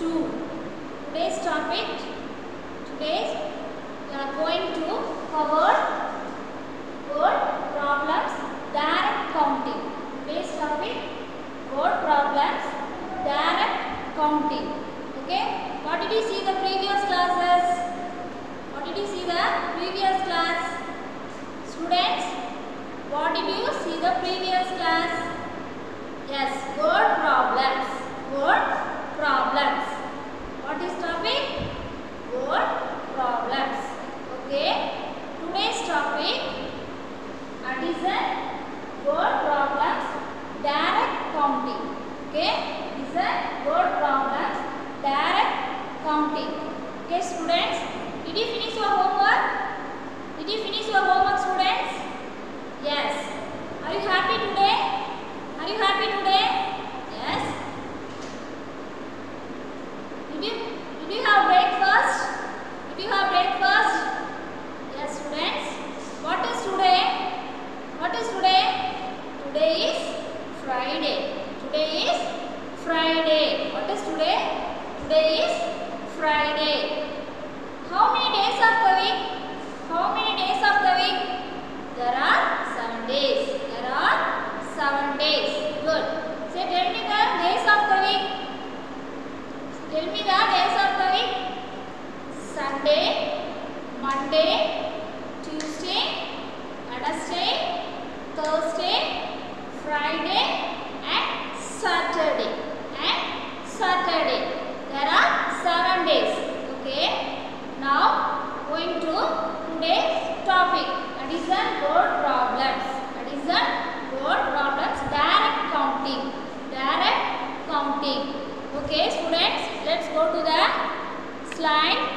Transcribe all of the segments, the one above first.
2. Today's topic, today we are going to cover word problems, direct counting. Today's topic, word problems, direct counting. Okay, what did you see the previous classes? What did you see the previous class? Students, what did you see the previous class? Yes, word problems. Word problems. What is topic? Word problems. Okay. Today's topic, addition, word problems, direct counting. Okay. Addition, word problems, direct counting. Okay, students. Did you finish your homework? Did you finish your homework, students? Yes. Are you happy today? Are you happy today? Yes. Did you have breakfast? Did you have breakfast? Yes, students. What is today? What is today? Today is Friday. Today is Friday. What is today? Today is Friday. How many days of the week? How many days of the week? There are 7 days. There are 7 days. Good. So tell me the days of the week. Tell me the days of the week. Sunday, Monday, Tuesday, Wednesday, Thursday, Friday and Saturday. And Saturday. There are 7 days. Okay. Now going to today's topic, addition word problems. Addition word problems, direct counting. Direct counting. Okay, students, let's go to the slide.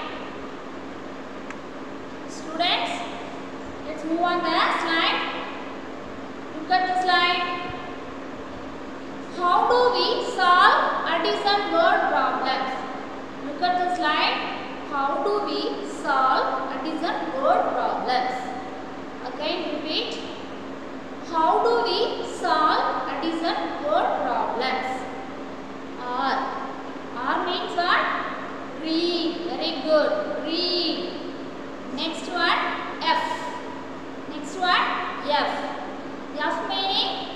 Students, let's move on the slide. Look at the slide. How do we solve addition word problems? Look at the slide. How do we solve addition word problems? Again repeat. How do we solve addition word problems? R. R means what? Read. Very good. Read. Next one, F. Next one, F. F meaning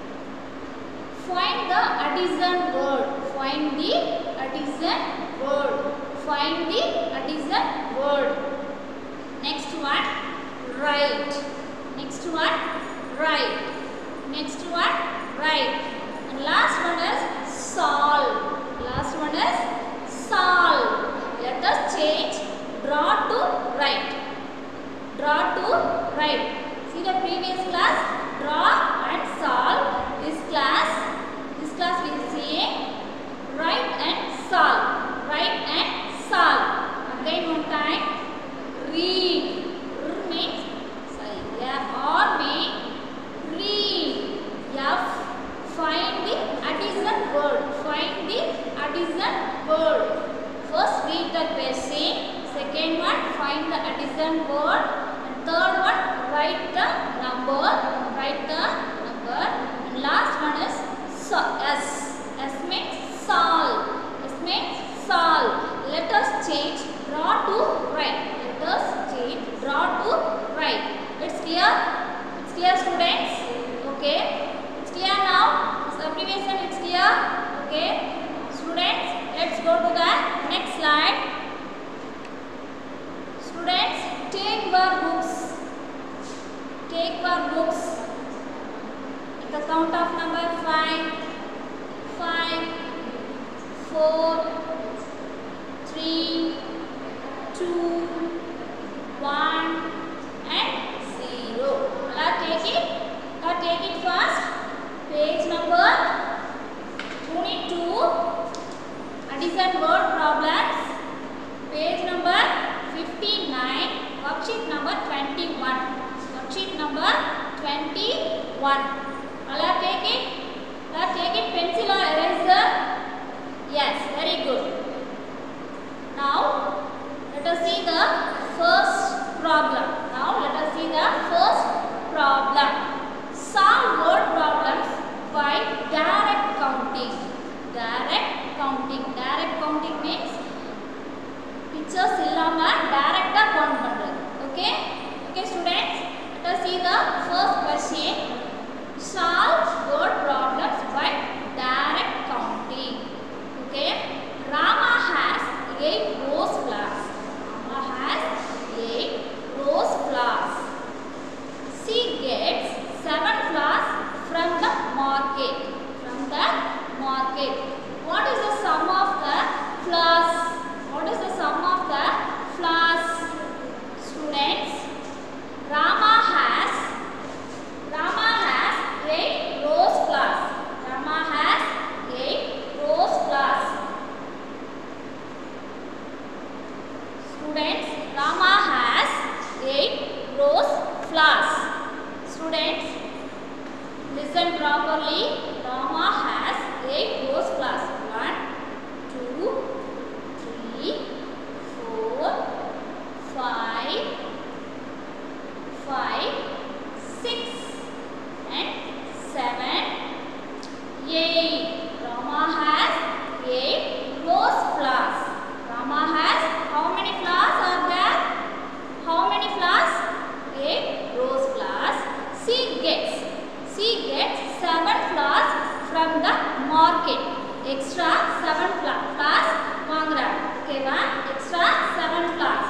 find the addition word. Find the addition word. Find the addition word. Next one, write. Next one, write. Next one, write. And last one is solve. Last one is solve. Let us change draw to write. Draw to write. See the previous class, draw and solve. This class we will see write and solve. Write and solve. Again one time. Read. R means R means read. F. Find the addition word. Find the addition word. First read the question. Second one, find the addition word. And third one, write the number. Write the number. And last one is S. S means solve. S means solve. Let us change draw to write. Let us change draw to write. It's clear? It's clear, students? Okay. It's clear now? This abbreviation it's clear? Okay. Students, let's go to the next slide. Students, take your books. Take your books. At the count of number 5, 5, 4, 3, 2, 1 and 0. Take it. Take it first. Page number 22. Addition word problems. Page number 59. Worksheet number 21. Worksheet number 21. Take it. Take it pencil or eraser. Yes, very good. Now let us see the first problem. Now let us see the first problem. Solve word problems by direct counting. Direct counting. Direct counting means 5, 6 and 7, 8. Rama has 8 rose flowers. Rama has how many flowers are there? How many flowers? 8 rose flowers. She gets 7 flowers from the market. Extra 7 flowers வாங்குறாங்க. ஓகேவா? extra 7 flowers.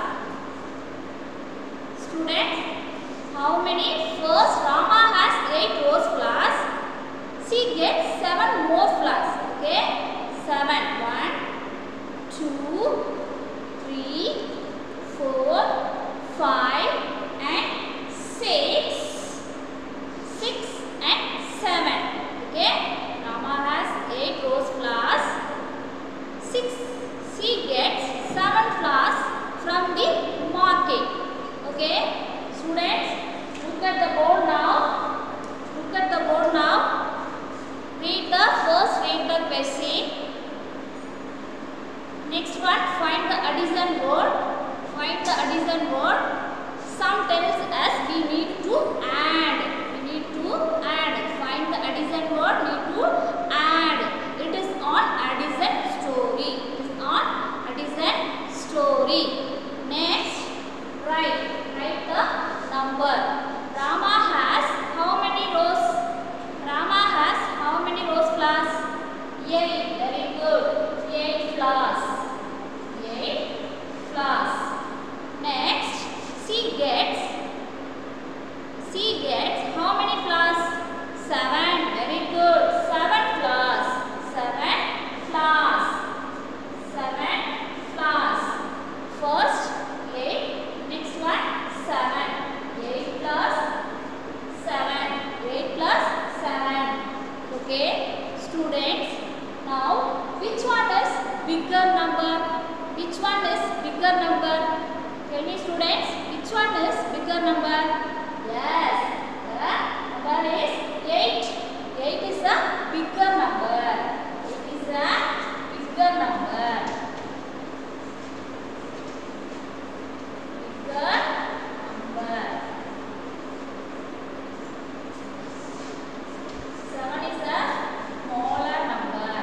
Students, how many? First, Rama has 8 rose flowers. She gets 7 more flowers. Okay? 7. 1, 2, 3, 4, 5 and 6. 6 and 7. Okay? Rama has 8 rose flowers. She gets 7 flowers from the market. Okay? Students, look at the board now. Look at the board now. Read the question. Next one, find the addition word. Find the addition word. Some tells us we need to add. We need to add. Find the addition word. Need to add. It is on addition story. It is on addition story. Next, write the number. Rama has how many rows? Rama has how many rose flowers? 8. Very good. 8 flowers. 8 flowers. Next, she gets how many flowers? 7. Very good. 7 flowers. 7 flowers. 7 flowers. First 8. Next one 7. 8 plus 7. 8 plus 7. Okay, students. Now, which one is bigger number? Which one is bigger number? Tell me, students. Which one is bigger number? Yes, the number is 8. 8 is a bigger number. 8 is a bigger number. Bigger number. 7 is a smaller number.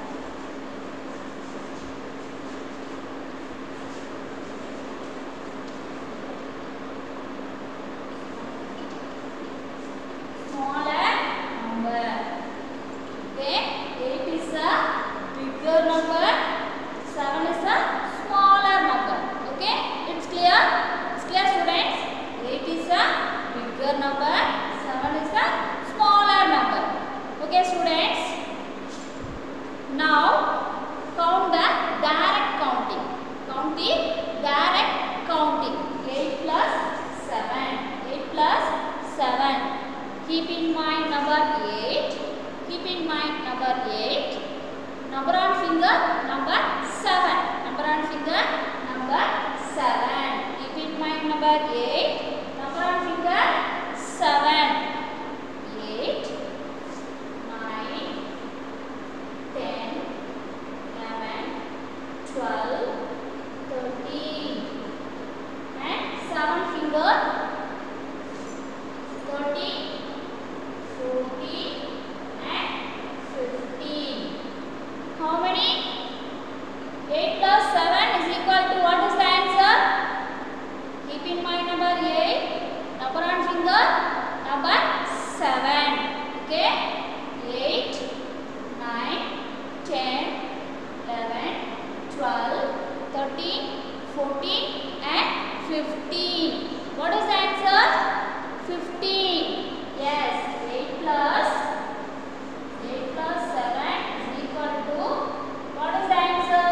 Smaller number. Okay, 8 is a bigger number. 7 is a smaller number. Okay, it's clear? It's clear, students? 8 is a bigger number. 7 is a smaller number. Okay, students. Now, count the direct counting. Count the direct counting. 8 plus 7. 8 plus 7. Keep in mind number 8. Keep in mind number 8. Number on finger number 7. Number on finger number 7. Keep in mind number 8. Number on finger 7. 8, 9, 10, 11, 12, 13 and 7 finger 13, 14 and 15. How many? 8 plus 7 is equal to what is the answer? Keep in mind number 8. Number on finger number 7. Okay? 8, 9, 10, 11, 12, 13, 14 and 15. What is the answer? 15. Yes. 8 plus 7 is equal to what is the answer?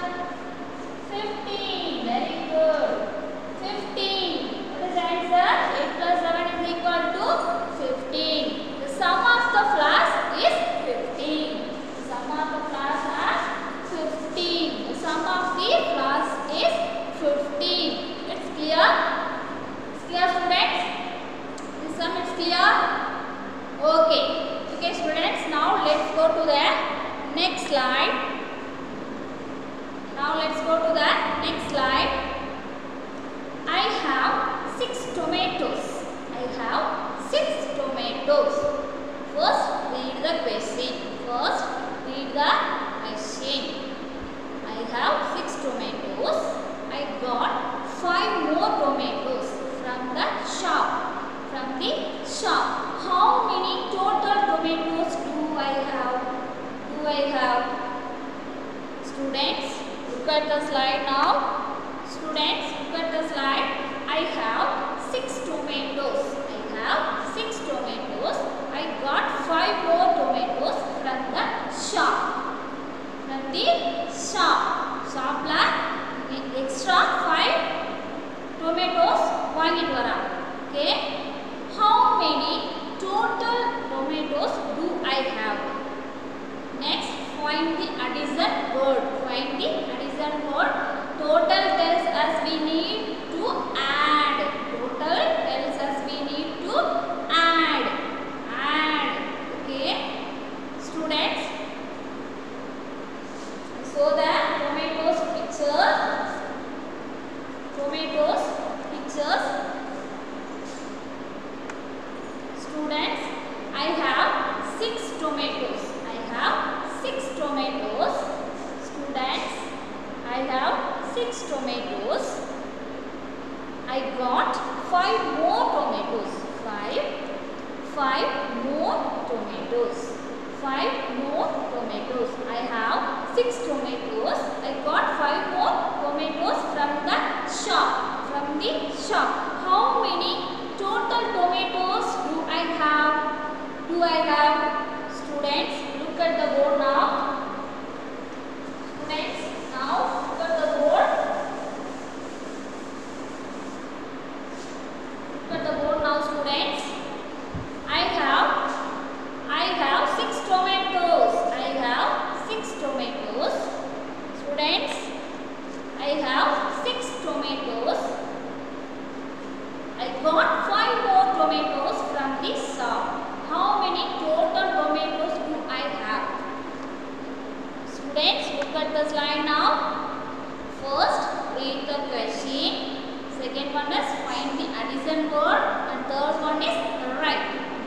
15. Very good. 15. What is the answer? 8 plus 7 is equal to 15. The sum of the flowers is 15. The sum of the flowers are 15. The sum of the flowers is 15. It's clear? It's clear, students? The sum is clear? வாங்கிட்டு வரான். Okay. How many total tomatoes do I have? Next, find the addition word. Find the addition word. Total tells us we need to add. Total tells us we need to add. Add. Okay. Students, so the tomatoes pictures. Tomatoes pictures. Students, I have 6 tomatoes. I have 6 tomatoes. Students, I have 6 tomatoes. I got 5 more tomatoes. 5 more tomatoes. 5 more tomatoes. I have 6 tomatoes. I got 5 more tomatoes from the shop. From the shop. How many total tomatoes do I have? Students, look at the board now. Students, now look at the board. Look at the board now, students. I have 6 tomatoes. I have 6 tomatoes. Students, I have 6 tomatoes. I got 5 more tomatoes from the shop. How many total tomatoes do I have? Students, look at the slide now. First, read the question. Second one is find the addition word. And third one is write.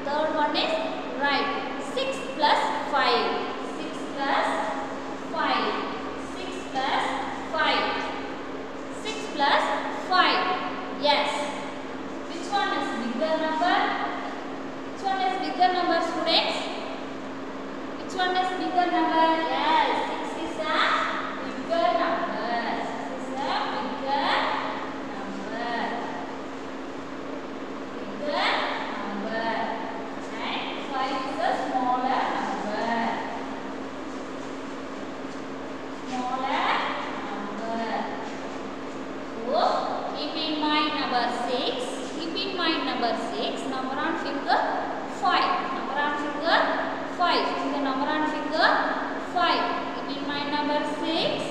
6 plus 5. 6 plus 5. 6 plus 5. 6 plus 5. Yes. Which one is bigger number? Which one is bigger number, students? Which one is bigger number? Yes, 6 is a bigger number. 6 is a bigger number. Bigger number. And 5 is a smaller number. Smaller number. So, keep in mind number 6. Keep in mind number 6. Number on finger 5. Number on finger 5. In the number on finger 5. Keep in mind number 6.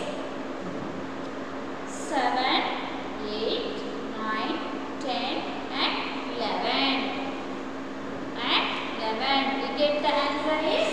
7, 8, 9, 10 and 11. And 11. We get the answer is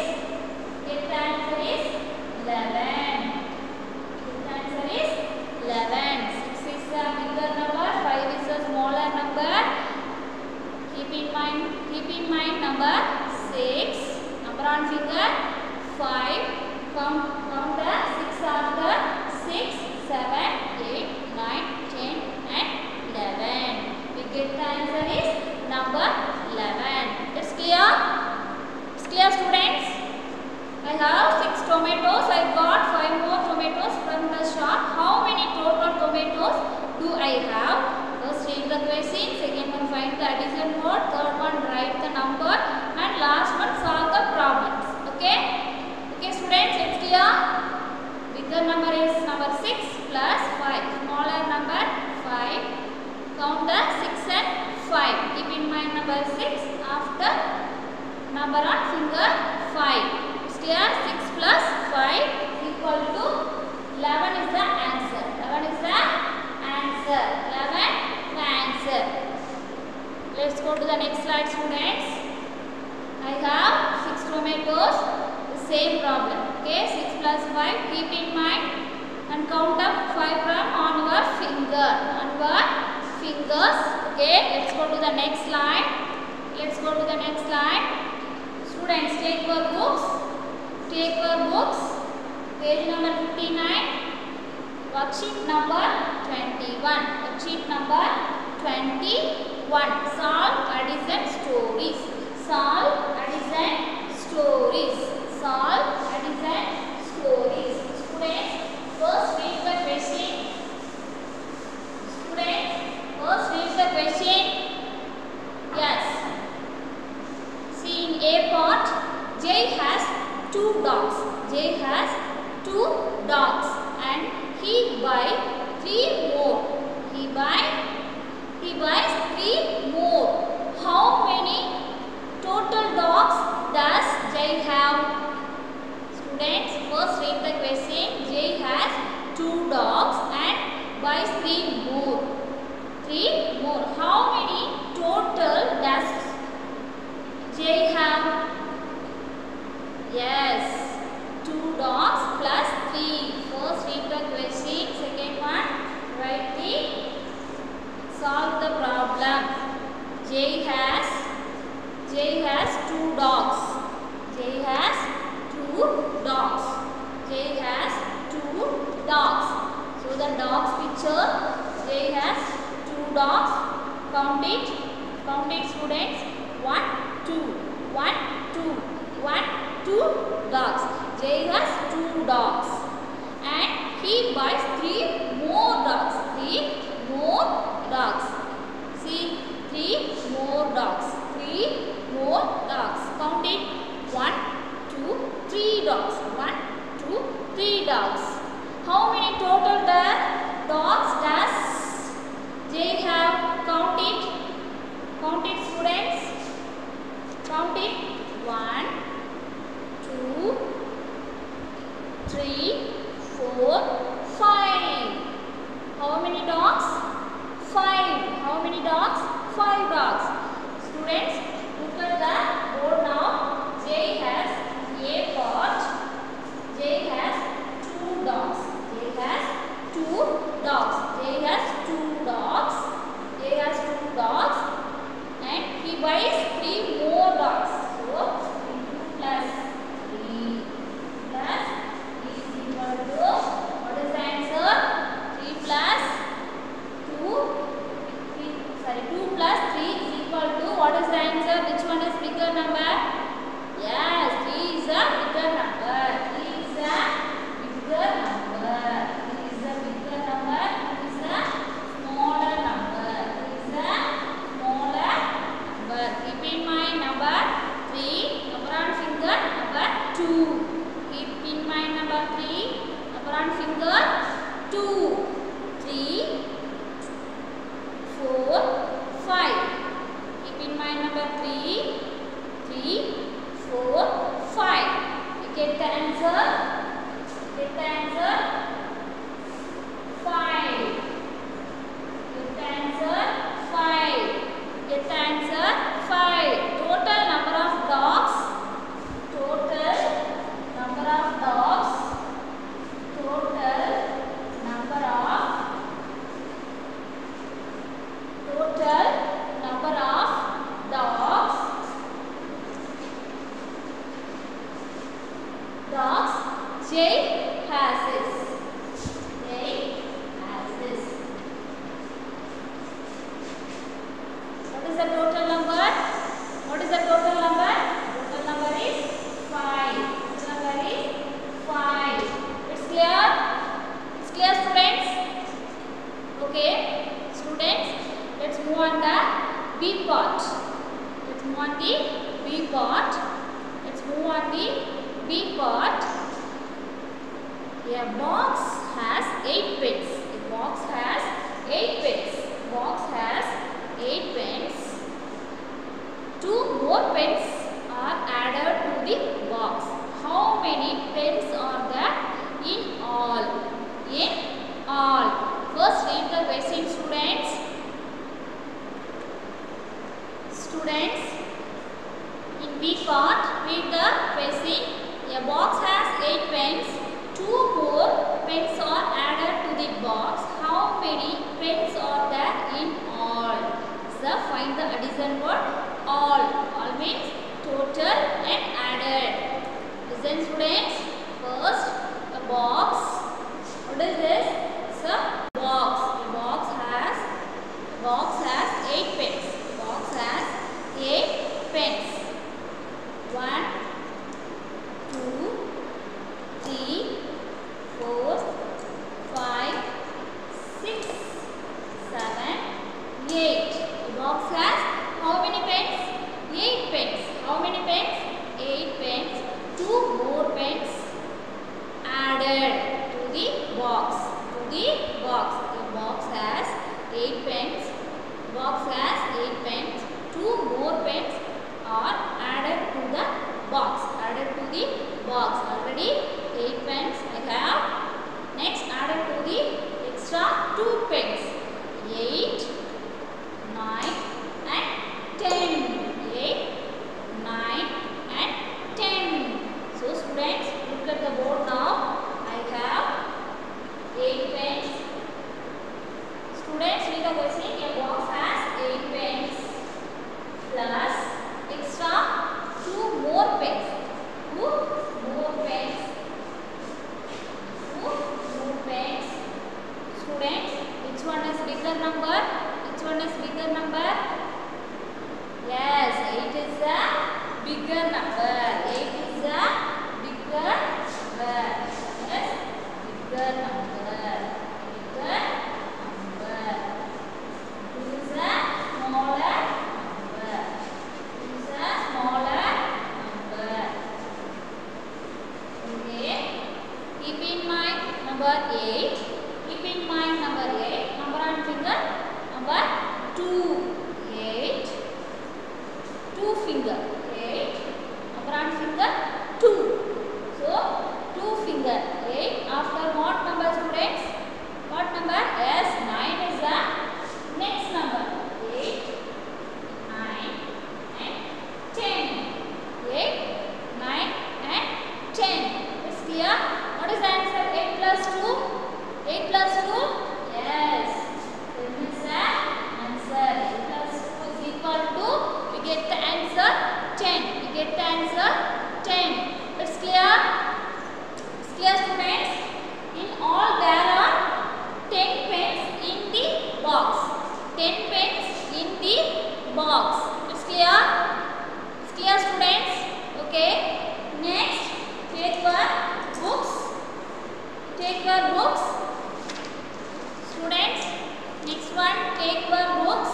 11. The answer is 11. 6 is a bigger number, 5 is a smaller number. Keep in mind number 6. Number on finger 5. Count the 6 after 6, 7, 8, 9, 10 and 11. We get the answer is number 11. It's clear? It's clear, students? I have 6 tomatoes. I got 5 more tomatoes from the shop. How many total tomatoes do I have? First read the question. Second one find the addition word. Third one write the number. And last one solve the problems. Okay? Okay, students, it's clear? Bigger number is number 6 plus 5. Smaller number 5. Count the 6 and 5. Keep in mind number 6 after number on finger 5. It's clear? 6 plus 5 equal to 11 is the answer. 11 is the answer. 11 the answer. Let's go to the next slide, students. I have 6 tomatoes. The same problem. Okay, 6 plus 5. Keep in mind and count up 5 from on your finger. On your fingers. Okay, let's go to the next slide. Let's go to the next slide. Students, take your books. Take your books. Page number 59. Worksheet number 21. Worksheet number 21. Solve addition stories. Solve addition stories. Solve addition stories. Students, first read the question. Students, first read the question. Yes. See in A part, Jay has 2 dogs. Jay has 2 dogs and he buys 3 more. He buys 3 more. How many total dogs does Jay have? Students, first read the question. Jay has 2 dogs and buys 3 more. 3 more. How many total does Jay have? Yes, 2 dogs plus 3. First read the question. Second one, write the solve the problem. Jay has 2 dogs. Jay has 2 dogs. Jay has 2 dogs. So the dogs picture. Jay has 2 dogs. Count it. Count it, students. 1, 2. 1, 2. 1, 2 dogs. Jay has 2 dogs. And he buys 3 more dogs. 3 more dogs. See, 3 more dogs. 3 more dogs. Count it. 1, 2, 3 dogs. 1, 2, 3 dogs. How many total dogs does Jay have? Count it. Count it, students. Count it. 1, 2, 3, 4, 5. How many dogs? 5. How many dogs? 5 dogs. Students, look at the board now. Jay has a part. Jay has 2 dogs. Jay has 2 dogs. Jay has 2 dogs. Jay has 2 dogs. And he buys 3 more dogs. So, 2 plus 3 plus 3 is equal to, what is the answer? 3 plus 2 plus 3 is equal to, what is the answer? Which one is bigger number? Yes, 3 is a bigger number. 3 is a bigger number. 3 is a bigger number. 2 is a smaller number. 3 is a smaller number. Keep in mind number 3, number on finger, number 2. Keep in mind number 3, number on finger 2. 3, 4, 5. Keep in mind number 3, 3, 4, 5. You get the answer? Get the answer? 5. Get the answer? 5. Get the answer? 5. Total number of dogs. Total number of dogs. Total number of dogs Jay has this. Jay has this. What is the total number? What is the total number? Total number is 5. Total number is 5. It's clear? It's clear, students? Okay, students, let's move on the B part. Let's move on the B part. Let's move on the B part. A box has 8 pens. A box has 8 pens. Box has 8 pens. 2 more pens are added to the box. How many pens are there in all? In all. First read the question, students. Students, in B part, read the question. A box has 8 pens. 2 more pens are added to the box. How many pens are there in all? So, find the addition word all. All means total and added. Listen, students. First, a box. What is this? It's a box. A box has 8 pens. A box has 8 pens. 1, 2, 3, 4, 5, 6, 7, 8. The box has how many pens? 8 pens. How many pens? 8 pens. 2 more pens bigger number. 8 is a bigger number. Yes, bigger number. Bigger number. 2 is a smaller number. 2 is a smaller number. Okay. Keep in mind number 8. Keep in mind number 8. Number on finger number 2. 8. 2 finger. 8. Number on finger 2. So 2 finger. 8. After what number, students? What number? Yes, 9 is the next number. 8, 9 and 10. 8, 9 and 10. Is clear? What is the answer? 8 plus 2? 8 plus 2? Yes. This is the answer. 8 plus 2 is equal to, we get the answer 10. We get the answer 10. It's clear? It's clear, students? In all there are 10 pens in the box. 10 pens in the box. It's clear? It's clear, students? Okay. Next, take your books. Take your books. Students, next one, take your books.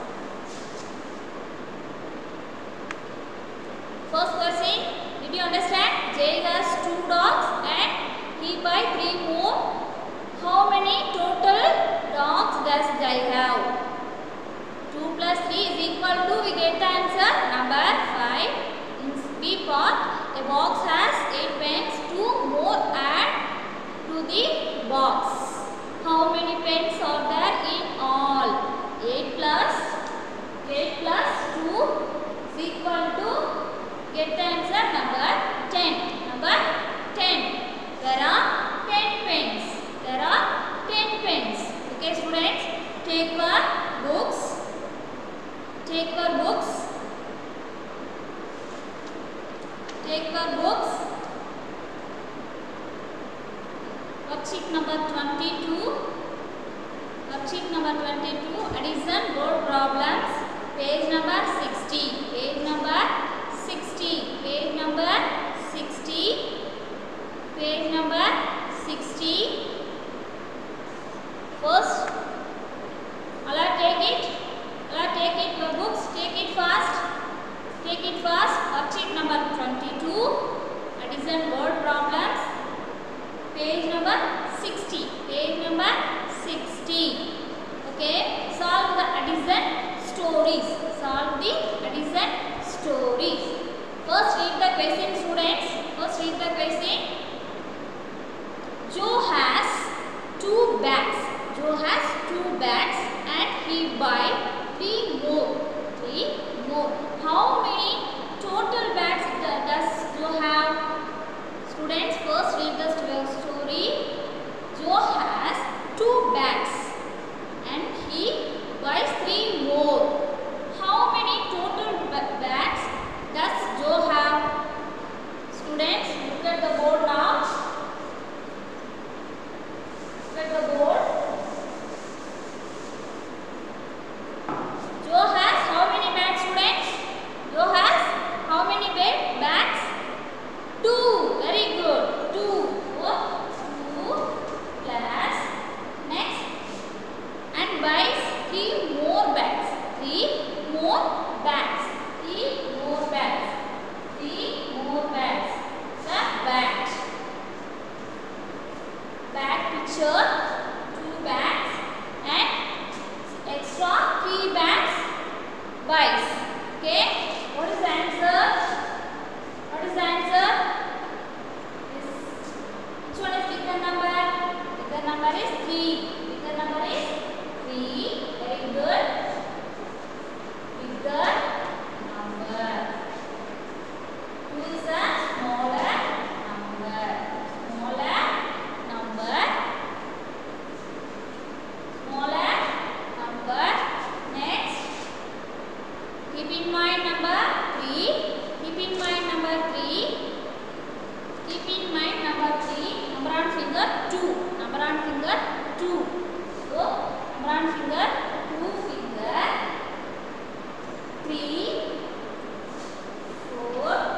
First question, did you understand? Jay has 2 dogs and he buy 3 more. How many total dogs does Jay have? 2 plus 3 is equal to, we get the answer, number 5. In B part, a box has 8 pens, 2 more add to the box. How many pens are there in all? 8 plus 2 is equal to, get the answer, number 10. Number 10. There are 10 pens. There are 10 pens. Okay, students, take your books. Take your books. Take your books. Worksheet number 22. Worksheet number 22. Addition word problems. Page number 60. Page number 60. Page number 60. Page number 60. First, Allah take it. Allah take it. Your books. Take it fast. Take it fast. Worksheet number 22. Addition word problems. Page number 60. Page number 60. Okay. Solve the addition stories. Solve the addition stories. First read the question, students. First read the question. Joe has 2 bags. Joe has 2 bags and he buy 3 more. 3 more. How many total bags does Joe have? Students, first read the story. Joe has 2 bags and he buys 3 more. How many total bags does Joe have? Students, look at the board now. Look at the board. Joe has how many bags, students? Joe has how many bags? 2. Very good. 2. So, 2 plus next and buys 3 more bags. 3 more bags. 3 more bags. 3 more bags. The bag. Bag picture. 2 bags and extra 3 bags buys. Okay. What is the answer? What is the answer? Which one is bigger number? Bigger number is 3. Bigger number is 3. Very good. Bigger number. 2 is a smaller number. Smaller number. Smaller number. Next. Keep in mind number 3. Keep in mind number 3. Keep in mind number 3. Number on finger 2. Number on finger 2. So, number on finger 2 finger. 3, 4,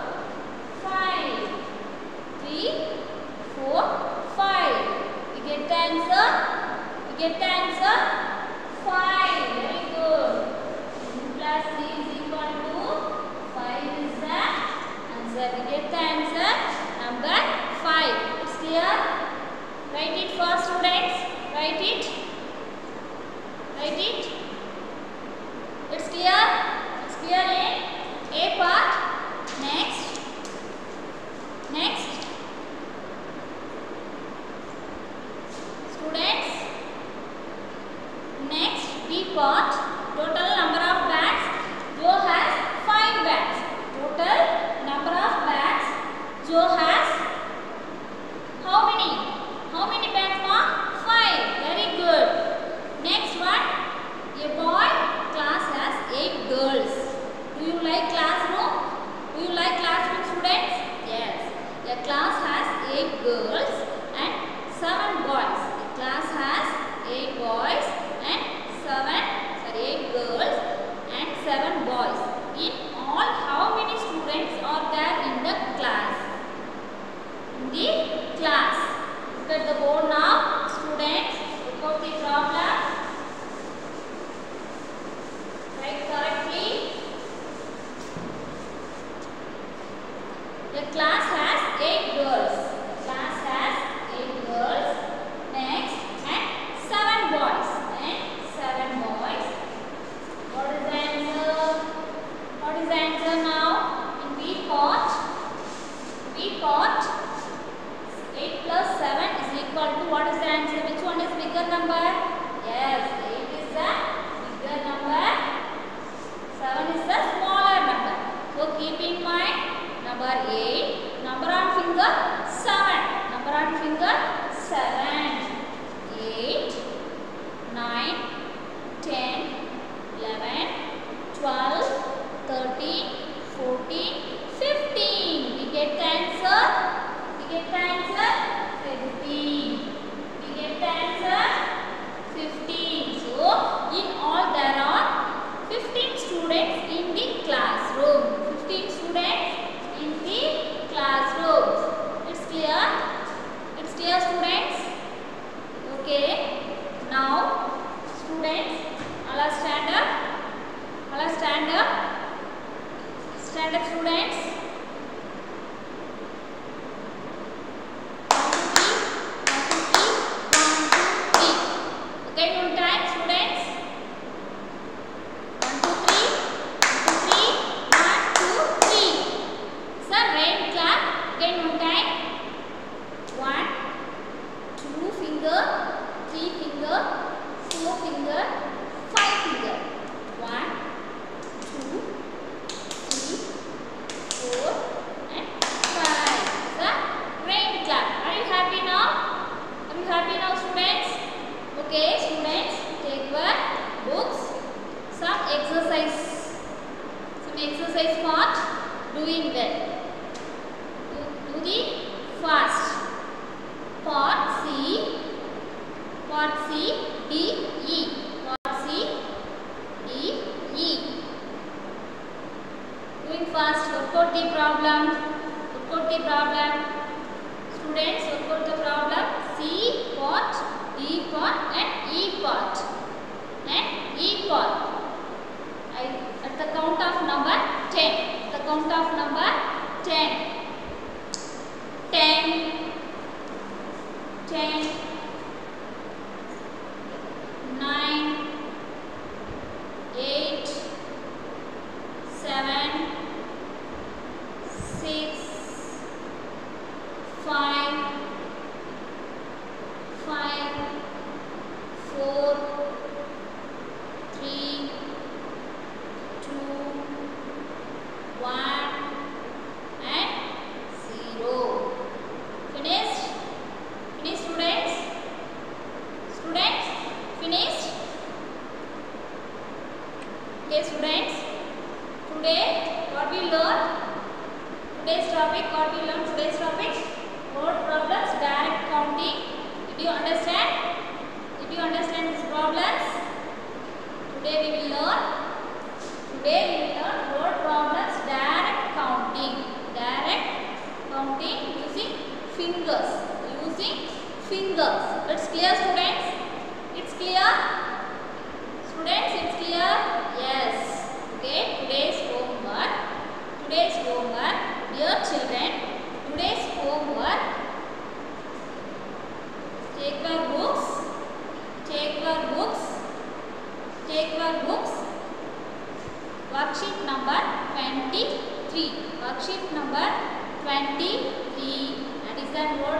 plus 3 is equal to 5 is the answer. We get the answer number 5. It's clear? Write it for students. Write it. Write it. It's clear? It's clear in A part. Next. Next. Students. Next B part. Total number of bags. Joe has 5 bags. Total number of bags. Joe has how many? How many bags, ma? 5. Very good. Next one. A boy class has 8 girls. Do you like classroom? Do you like classroom, students? Yes. A class has 8 girls and 7 boys. A class has 8 boys and 8 girls and 7 boys. In all, how many students are there in the class? In the class. Look at the board now. Students, look out the problem. Write correctly. The class has 8 girls. The class has 8 girls. Next, and 7 boys. And 7 boys. What is the answer? What is the answer now? In B part. B part. 8 plus 7 is equal to what is the answer? Which one is bigger number? Yes, 8 is the bigger number. 7 is the smaller number. So keep in mind number 8. Number on finger 7. Number on finger 7. 8, 9, 10, 11, 12, 13, 14, 15. We get the answer. We get the answer 15. We get the answer 15. So in all there are 15 students in the classroom. 15 students in the classroom. It's clear? It's clear, students? Okay. Now students, all are stand up. All are stand up. Stand up, students. 1, 2, 3. Okay, one time, students. 1, 2, 3. 1, 2, 3. Sir, right clap. Again one time. 1, 2 finger, 3 finger, 4 finger, 5 finger. 1, 2, 3, 4 and 5. Sir, right clap. Are you happy now? Are you happy now, students? Okay, students, take your books. Some exercise part. Doing well. Do the fast. Part C, D, E. Part C, D, E. Doing fast. Work out the problem. Work out the problem. Students, work out the problem. C part, D part and E part. And E part. At the count of number 10. The count of number 10. 10, 10, 9, 8, 7, 6, 5, 4, 3, 2, 1 and 0. Finished? Finished, students? Students, finished? Okay, students. Today, what we learn? Today's topic, what we learn? Today's topic, word problems, direct counting. Did you understand? Did you understand these problems? Today we will learn. Word problems, direct counting. Direct counting using fingers. It's clear, students? It's clear? Students, it's clear? Yes. Okay. your books. Worksheet number 23. Worksheet number 23. Addition word